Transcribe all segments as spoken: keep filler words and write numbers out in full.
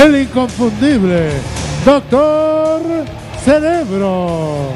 el inconfundible Doctor Cerebro.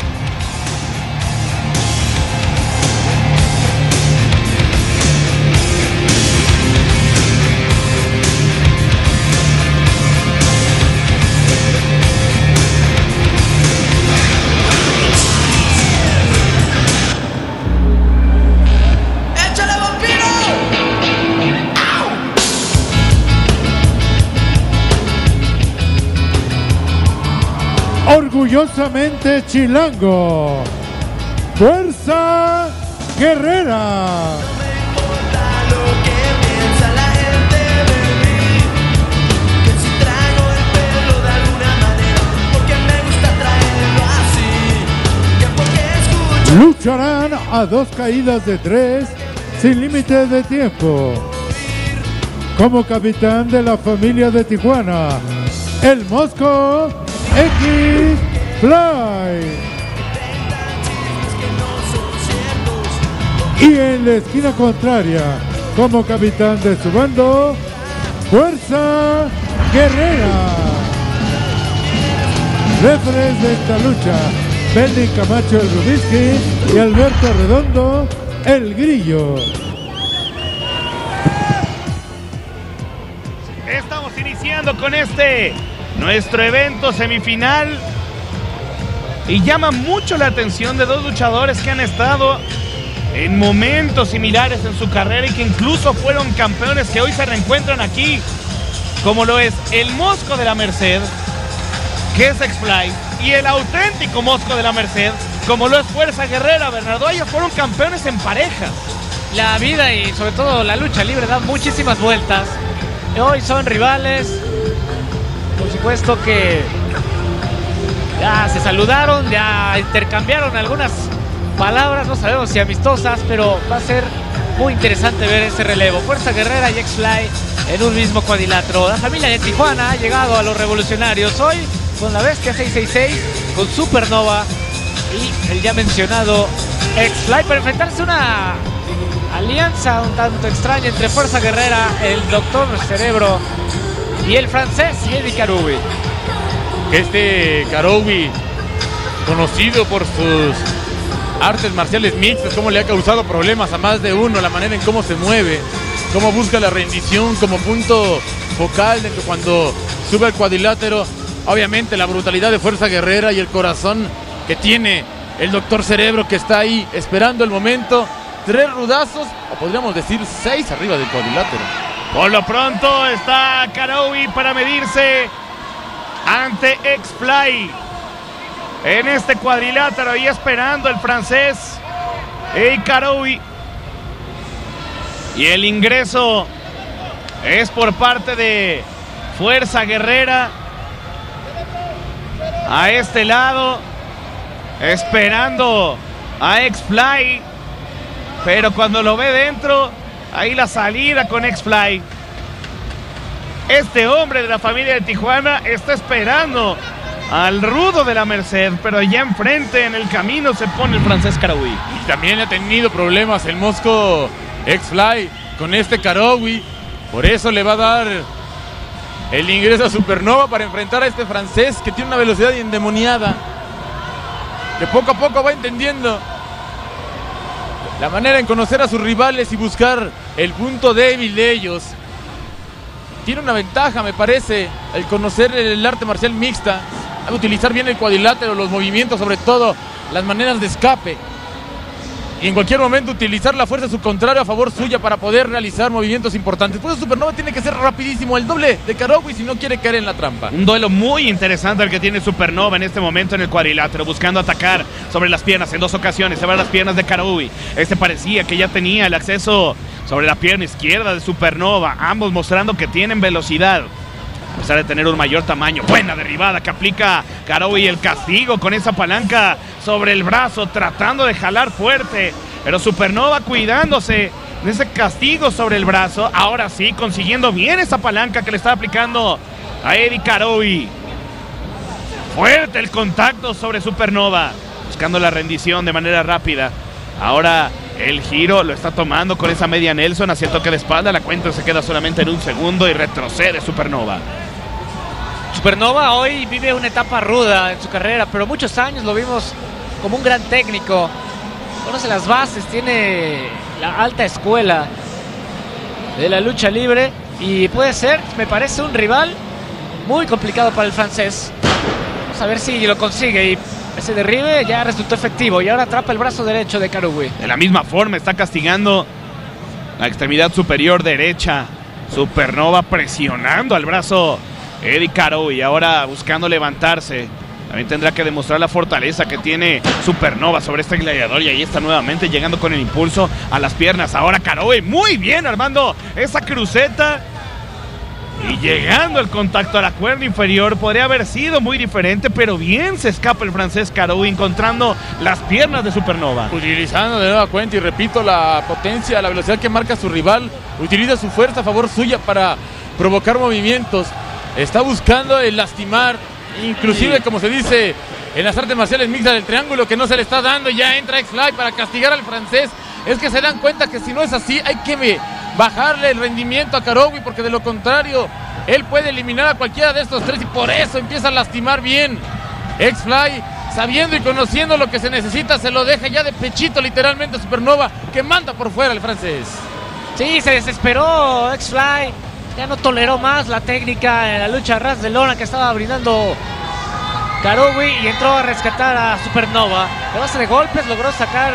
Orgullosamente chilango, Fuerza Guerrera. No me importa lo que piensa la gente de mí, que si traigo el pelo de alguna manera, porque me gusta traerlo así, que porque escucho. Lucharán a dos caídas de tres sin límite de tiempo. Como capitán de la familia de Tijuana, el Mosco X-Fly. Y en la esquina contraria, como capitán de su bando, Fuerza Guerrera. Referees de esta lucha, Benny Camacho el Rubisky y Alberto Redondo el Grillo. Estamos iniciando con este nuestro evento semifinal y llama mucho la atención de dos luchadores que han estado en momentos similares en su carrera y que incluso fueron campeones, que hoy se reencuentran aquí, como lo es el Mosco de la Merced, que es X-Fly, y el auténtico Mosco de la Merced, como lo es Fuerza Guerrera. Bernardo, ellos fueron campeones en parejas. La vida y sobre todo la lucha libre da muchísimas vueltas. Hoy son rivales. Por supuesto que ya se saludaron, ya intercambiaron algunas palabras, no sabemos si amistosas, pero va a ser muy interesante ver ese relevo. Fuerza Guerrera y X-Fly en un mismo cuadrilátero. La familia de Tijuana ha llegado a los revolucionarios hoy con la Bestia seiscientos sesenta y seis, con Supernova y el ya mencionado X-Fly para enfrentarse a una alianza un tanto extraña entre Fuerza Guerrera, el Doctor Cerebro y el francés Eddie Caroubi. Este Caroubi, conocido por sus artes marciales mixtas, cómo le ha causado problemas a más de uno, la manera en cómo se mueve, cómo busca la rendición como punto focal dentro cuando sube al cuadrilátero. Obviamente la brutalidad de Fuerza Guerrera y el corazón que tiene el Doctor Cerebro, que está ahí esperando el momento. Tres rudazos, o podríamos decir seis arriba del cuadrilátero. Por lo pronto está Caroubi para medirse ante X-Fly en este cuadrilátero y esperando el francés y Caroubi. Y el ingreso es por parte de Fuerza Guerrera a este lado, esperando a X-Fly, pero cuando lo ve dentro, ahí la salida con X-Fly. Este hombre de la familia de Tijuana está esperando al rudo de la Merced, pero ya enfrente en el camino se pone el francés Caroubi. Y también ha tenido problemas el Mosco X-Fly con este Caroubi, por eso le va a dar el ingreso a Supernova para enfrentar a este francés que tiene una velocidad endemoniada, que poco a poco va entendiendo la manera en conocer a sus rivales y buscar el punto débil de ellos. Tiene una ventaja, me parece, el conocer el arte marcial mixta, al utilizar bien el cuadrilátero, los movimientos, sobre todo las maneras de escape, y en cualquier momento utilizar la fuerza de su contrario a favor suya para poder realizar movimientos importantes. Por eso Supernova tiene que ser rapidísimo, el doble de Caroubi, si no quiere caer en la trampa. Un duelo muy interesante el que tiene Supernova en este momento en el cuadrilátero, buscando atacar sobre las piernas en dos ocasiones, sobre las piernas de Caroubi. Este parecía que ya tenía el acceso sobre la pierna izquierda de Supernova, ambos mostrando que tienen velocidad, a pesar de tener un mayor tamaño. Buena derribada que aplica Caroubi, el castigo con esa palanca sobre el brazo, tratando de jalar fuerte, pero Supernova cuidándose de ese castigo sobre el brazo. Ahora sí, consiguiendo bien esa palanca que le está aplicando a Eddie Caroubi. Fuerte el contacto sobre Supernova, buscando la rendición de manera rápida. Ahora el giro lo está tomando con esa media Nelson hacia el toque de espalda. La cuenta se queda solamente en un segundo y retrocede Supernova. Supernova hoy vive una etapa ruda en su carrera, pero muchos años lo vimos como un gran técnico. Conoce las bases, tiene la alta escuela de la lucha libre y puede ser, me parece, un rival muy complicado para el francés. Vamos a ver si lo consigue y ese derribe ya resultó efectivo y ahora atrapa el brazo derecho de Karubi. De la misma forma está castigando la extremidad superior derecha. Supernova presionando al brazo Eddie Karubi, ahora buscando levantarse. También tendrá que demostrar la fortaleza que tiene Supernova sobre este gladiador. Y ahí está nuevamente llegando con el impulso a las piernas. Ahora Karubi muy bien armando esa cruceta. Y llegando el contacto a la cuerda inferior. Podría haber sido muy diferente, pero bien se escapa el francés Karubi encontrando las piernas de Supernova. Utilizando de nueva cuenta, y repito, la potencia, la velocidad que marca su rival. Utiliza su fuerza a favor suya para provocar movimientos. Está buscando el lastimar. Inclusive, sí, como se dice en las artes marciales mixtas, del triángulo que no se le está dando. Ya entra X-Fly para castigar al francés. Es que se dan cuenta que si no es así, hay que bajarle el rendimiento a Karubi, porque de lo contrario, él puede eliminar a cualquiera de estos tres y por eso empieza a lastimar bien. X-Fly, sabiendo y conociendo lo que se necesita, se lo deja ya de pechito literalmente a Supernova, que manda por fuera el francés. Sí, se desesperó X-Fly. Ya no toleró más la técnica en la lucha a ras de lona que estaba brindando Karubi y entró a rescatar a Supernova. De base de golpes logró sacar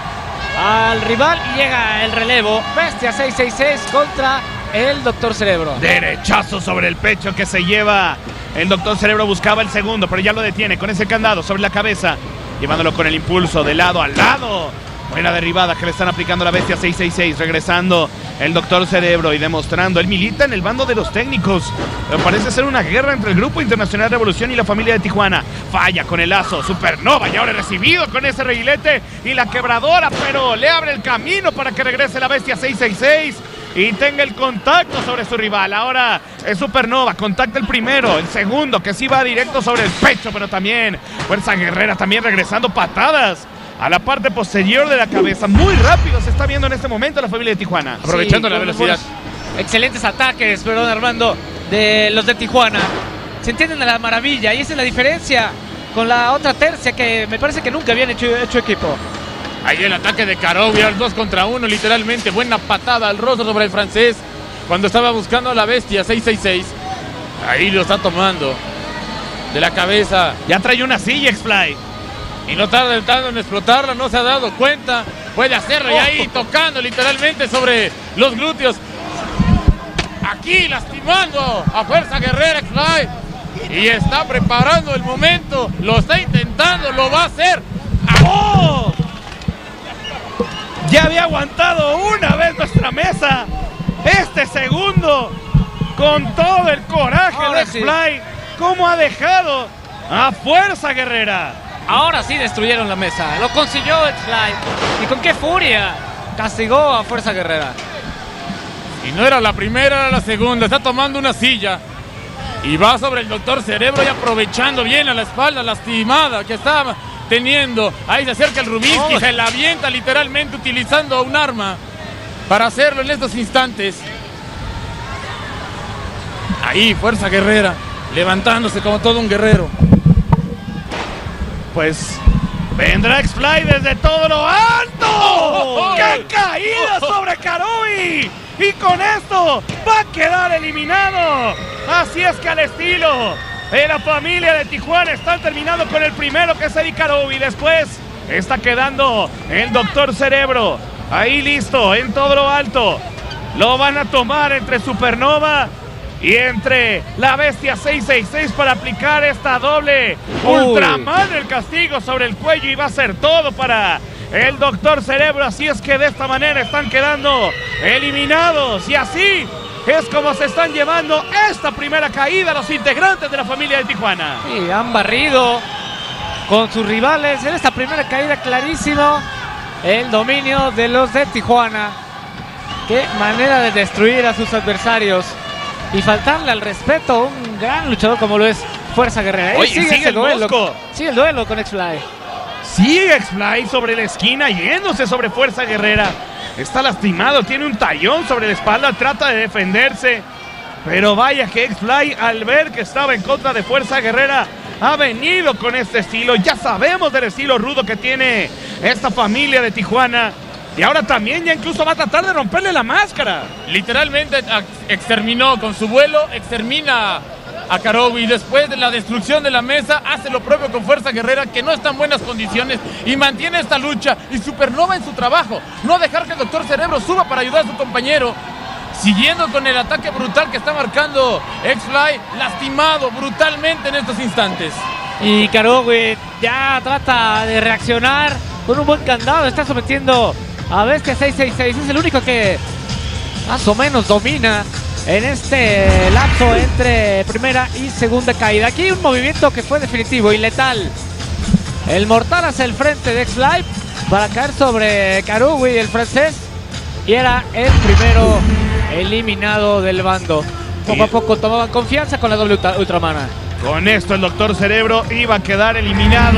al rival y llega el relevo. Bestia seis seis seis contra el Doctor Cerebro. Derechazo sobre el pecho que se lleva el Doctor Cerebro. Buscaba el segundo, pero ya lo detiene con ese candado sobre la cabeza, llevándolo con el impulso de lado a lado. Buena derribada que le están aplicando a la Bestia seis seis seis. Regresando el Doctor Cerebro y demostrando. Él milita en el bando de los técnicos. Pero parece ser una guerra entre el Grupo Internacional Revolución y la familia de Tijuana. Falla con el lazo. Supernova y ahora recibido con ese reguilete y la quebradora, pero le abre el camino para que regrese la Bestia seis seis seis y tenga el contacto sobre su rival. Ahora es Supernova, contacta el primero, el segundo que sí va directo sobre el pecho, pero también Fuerza Guerrera también regresando patadas a la parte posterior de la cabeza. Muy rápido se está viendo en este momento la familia de Tijuana. Aprovechando sí, la velocidad. Excelentes ataques, perdón Armando, de los de Tijuana. Se entienden a la maravilla y esa es la diferencia con la otra tercia que me parece que nunca habían hecho, hecho equipo. Ahí el ataque de Karubi al dos contra uno, literalmente. Buena patada al rostro sobre el francés cuando estaba buscando a la Bestia seis seis seis. Ahí lo está tomando de la cabeza. Ya trae una silla X-Fly. Y no tarda tanto en explotarla, no se ha dado cuenta. Puede hacerlo y ahí tocando literalmente sobre los glúteos. Aquí lastimando a Fuerza Guerrera X-Fly. Y está preparando el momento. Lo está intentando, lo va a hacer. ¡Oh! Ya había aguantado una vez nuestra mesa. Este segundo, con todo el coraje Ahora de X-Fly, sí. ¿Cómo ha dejado a Fuerza Guerrera? Ahora sí destruyeron la mesa. Lo consiguió X-Fly. Y con qué furia castigó a Fuerza Guerrera. Y no era la primera, era la segunda. Está tomando una silla. Y va sobre el Doctor Cerebro y aprovechando bien a la espalda lastimada que estaba teniendo. Ahí se acerca el Rubinsky, oh. Se la avienta literalmente utilizando un arma para hacerlo en estos instantes. Ahí Fuerza Guerrera levantándose como todo un guerrero. Pues vendrá X-Fly desde todo lo alto. Oh, oh, oh. ¡Qué caída sobre Karubi! Y con esto va a quedar eliminado. Así es que al estilo de la familia de Tijuana están terminando con el primero, que es Eddie Karubi. Después está quedando el Doctor Cerebro. Ahí listo, en todo lo alto. Lo van a tomar entre Supernova y entre la Bestia seis seis seis para aplicar esta doble Ultraman, el castigo sobre el cuello, y va a ser todo para el Doctor Cerebro. Así es que de esta manera están quedando eliminados y así es como se están llevando esta primera caída los integrantes de la familia de Tijuana. Sí, han barrido con sus rivales en esta primera caída, clarísimo el dominio de los de Tijuana. Qué manera de destruir a sus adversarios y faltarle al respeto a un gran luchador como lo es Fuerza Guerrera. Oye, sigue, sigue el duelo. Mosco. Sigue el duelo con X-Fly. Sigue X-Fly sobre la esquina, yéndose sobre Fuerza Guerrera. Está lastimado, tiene un tallón sobre la espalda, trata de defenderse. Pero vaya que X-Fly, al ver que estaba en contra de Fuerza Guerrera, ha venido con este estilo. Ya sabemos del estilo rudo que tiene esta familia de Tijuana. Y ahora también ya incluso va a tratar de romperle la máscara. Literalmente exterminó con su vuelo, extermina a Karowi. Después de la destrucción de la mesa, hace lo propio con Fuerza Guerrera, que no está en buenas condiciones, y mantiene esta lucha. Y Supernova en su trabajo, no dejar que el Doctor Cerebro suba para ayudar a su compañero. Siguiendo con el ataque brutal que está marcando X-Fly, lastimado brutalmente en estos instantes. Y Karowi ya trata de reaccionar con un buen candado. Está sometiendo a Bestia seis seis seis. Es el único que más o menos domina en este lapso entre primera y segunda caída. Aquí un movimiento que fue definitivo y letal. El mortal hacia el frente de X-Fly para caer sobre Karowi, el francés. Y era el primero eliminado del bando. Poco a poco tomaban confianza con la doble ultra ultramana. Con esto el Doctor Cerebro iba a quedar eliminado.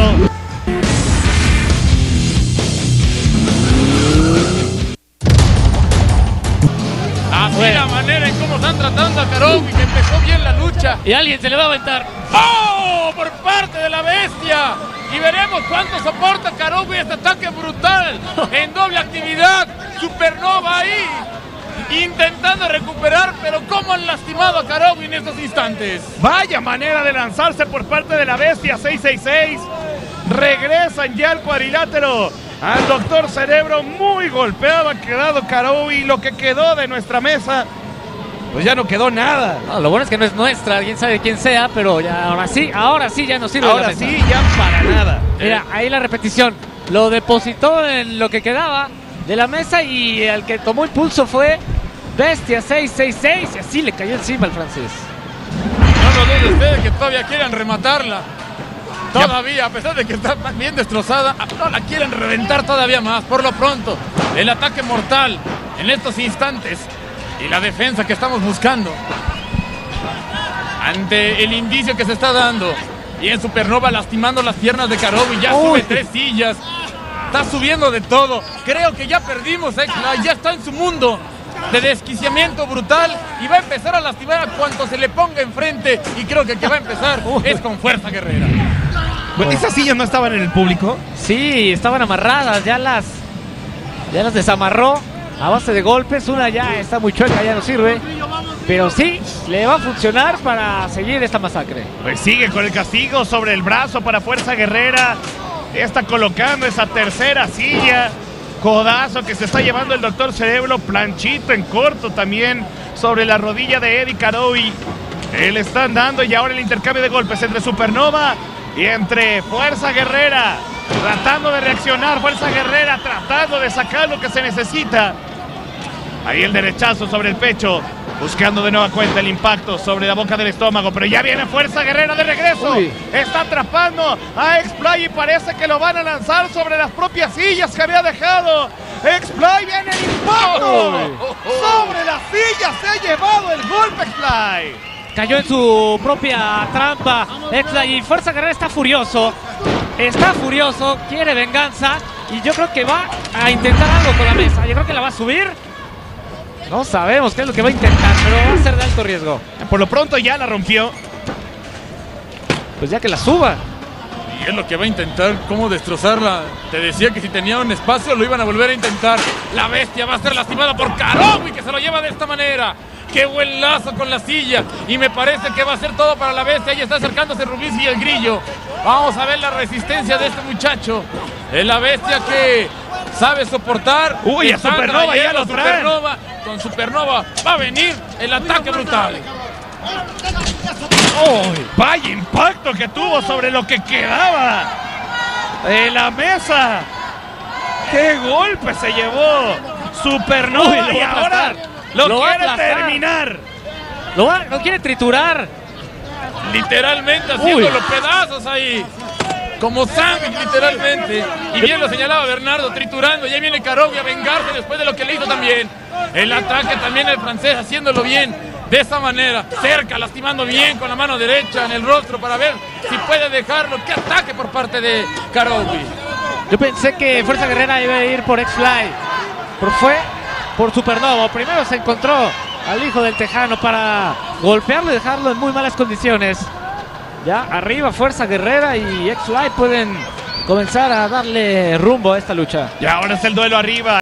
Así bueno. La manera en cómo están tratando a Karowi, que empezó bien la lucha. Y alguien se le va a aventar. ¡Oh! Por parte de la bestia. Y veremos cuánto soporta Karowi este ataque brutal. En doble actividad. Supernova ahí. Intentando recuperar, pero cómo han lastimado a Karowi en estos instantes. Vaya manera de lanzarse por parte de la bestia seis seis seis. Regresan ya al cuadrilátero. Al Doctor Cerebro, muy golpeado ha quedado Karowi. Lo que quedó de nuestra mesa, pues ya no quedó nada. No, lo bueno es que no es nuestra, quién sabe quién sea, pero ya ahora sí, ahora sí ya no sirve. Ahora la mesa. sí, ya para nada. Mira, ahí la repetición. Lo depositó en lo que quedaba de la mesa y el que tomó impulso fue Bestia seis seis seis. Y así le cayó encima al francés. No nos dude ustedes que todavía quieran rematarla. Todavía, a pesar de que está bien destrozada, no la quieren reventar todavía más. Por lo pronto, el ataque mortal en estos instantes y la defensa que estamos buscando ante el indicio que se está dando. Y en Supernova lastimando las piernas de Karowi. Ya sube tres sillas. Está subiendo de todo. Creo que ya perdimos a X-Fly. Ya está en su mundo de desquiciamiento brutal y va a empezar a lastimar a cuanto se le ponga enfrente. Y creo que el que va a empezar es con Fuerza Guerrera. ¿Esas sillas no estaban en el público? Sí, estaban amarradas, ya las ya las desamarró a base de golpes. Una ya está muy chueca, ya no sirve, pero sí, le va a funcionar para seguir esta masacre. Pues sigue con el castigo sobre el brazo para Fuerza Guerrera. Está colocando esa tercera silla. Codazo que se está llevando el Doctor Cerebro. Planchito en corto también sobre la rodilla de Eddie Karowi. Le están dando y ahora el intercambio de golpes entre Supernova y entre Fuerza Guerrera, tratando de reaccionar. Fuerza Guerrera tratando de sacar lo que se necesita. Ahí el derechazo sobre el pecho, buscando de nueva cuenta el impacto sobre la boca del estómago. Pero ya viene Fuerza Guerrera de regreso. Uy. Está atrapando a X-Fly y parece que lo van a lanzar sobre las propias sillas que había dejado. X-Fly viene el impacto. Uy. Sobre las sillas se ha llevado el golpe X-Fly. Cayó en su propia trampa X-Fly y Fuerza Guerrera está furioso. Está furioso, quiere venganza y yo creo que va a intentar algo con la mesa. Yo creo que la va a subir. No sabemos qué es lo que va a intentar, pero va a ser de alto riesgo. Por lo pronto ya la rompió. Pues ya que la suba. Y es lo que va a intentar, cómo destrozarla. Te decía que si tenía un espacio lo iban a volver a intentar. La bestia va a ser lastimada por Karowi, que se lo lleva de esta manera. ¡Qué buen lazo con la silla! Y me parece que va a ser todo para la bestia. Ahí está acercándose Rubis y el Grillo. Vamos a ver la resistencia de este muchacho. Es la bestia que sabe soportar. Uy, a Supernova ya lo traen. Supernova. Con Supernova va a venir el ataque brutal. ¡Oh! ¡Vaya impacto que tuvo sobre lo que quedaba de la mesa! ¡Qué golpe se llevó Supernova! Uy, y ahora lo, lo quiere terminar. Lo, va, lo quiere triturar. Literalmente haciendo los pedazos ahí. Como sándwich, literalmente. Y bien lo señalaba Bernardo, triturando. Y ahí viene Karowi a vengarse después de lo que le hizo también. El ataque también el francés haciéndolo bien. De esa manera, cerca, lastimando bien con la mano derecha en el rostro para ver si puede dejarlo. ¡Qué ataque por parte de Karowi! Yo pensé que Fuerza Guerrera iba a ir por X-Fly, pero fue por Supernova. Primero se encontró al hijo del Tejano para golpearlo y dejarlo en muy malas condiciones. Ya arriba Fuerza Guerrera y X-Fly pueden comenzar a darle rumbo a esta lucha. Y ahora es el duelo arriba.